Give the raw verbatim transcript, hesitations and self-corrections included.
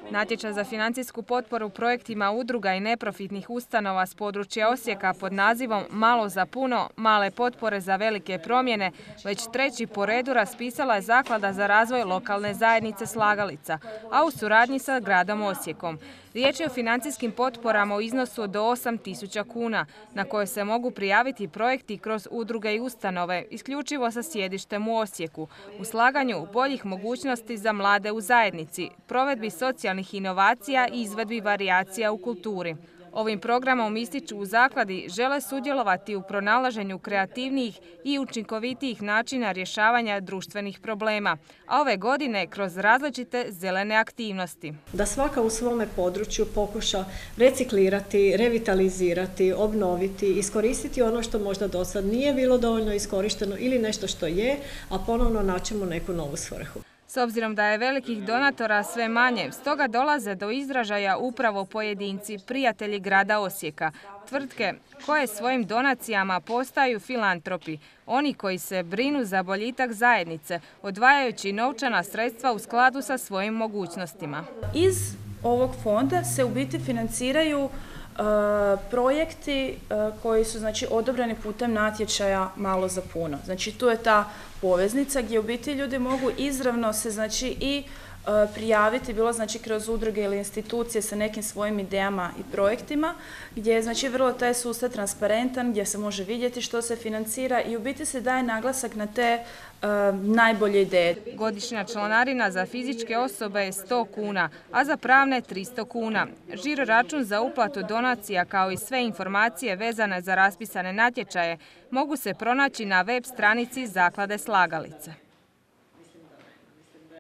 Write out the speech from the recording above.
Natječaj za financijsku potporu projektima udruga i neprofitnih ustanova s područja Osijeka pod nazivom Malo za puno, male potpore za velike promjene već treći po redu raspisala je Zaklada za razvoj lokalne zajednice Slagalica, a u suradnji sa gradom Osijekom. Riječ je o financijskim potporama u iznosu do osam tisuća kuna, na koje se mogu prijaviti projekti kroz udruge i ustanove, isključivo sa sjedištem u Osijeku, u slaganju boljih mogućnosti za mlade u zajednici, provedbi socijalnih inovacija i izvedbi varijacija u kulturi. Ovim programom ističu u zakladi žele sudjelovati u pronalaženju kreativnijih i učinkovitijih načina rješavanja društvenih problema, a ove godine kroz različite zelene aktivnosti. Da svaka u svome području pokuša reciklirati, revitalizirati, obnoviti, iskoristiti ono što možda do sad nije bilo dovoljno iskorišteno ili nešto što je, a ponovno naćemo neku novu svrhu. S obzirom da je velikih donatora sve manje, stoga dolaze do izražaja upravo pojedinci, prijatelji grada Osijeka, tvrtke koje svojim donacijama postaju filantropi, oni koji se brinu za boljitak zajednice, odvajajući novčana sredstva u skladu sa svojim mogućnostima. Iz ovog fonda se u biti financiraju Uh, projekti uh, koji su znači odobreni putem natječaja Malo za puno. Znači tu je ta poveznica gdje u biti ljudi mogu izravno se znači i uh, prijaviti, bilo znači kroz udruge ili institucije sa nekim svojim idejama i projektima, gdje je znači vrlo taj sustav transparentan, gdje se može vidjeti što se financira i u biti se daje naglasak na te uh, najbolje ideje. Godišnja članarina za fizičke osobe je sto kuna, a za pravne tristo kuna. Žiro račun za uplatu donacija kao i sve informacije vezane za raspisane natječaje mogu se pronaći na web stranici Zaklade Slagalice.